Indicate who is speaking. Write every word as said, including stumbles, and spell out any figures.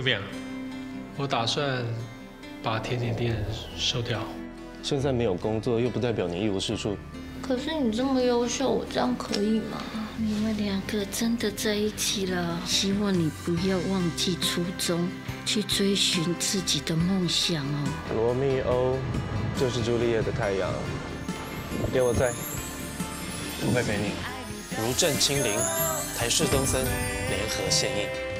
Speaker 1: Vivian，我打算把甜点店收掉。
Speaker 2: 现在没有工作，又不代表你一无是处。
Speaker 3: 可是你这么优秀，我这样可以吗？
Speaker 4: 你们两个真的在一起了，希望你不要忘记初衷，去追寻自己的梦想哦。
Speaker 2: 罗密欧就是朱丽叶的太阳，有我在，我会陪你。如朕亲临，台式东森联合献映。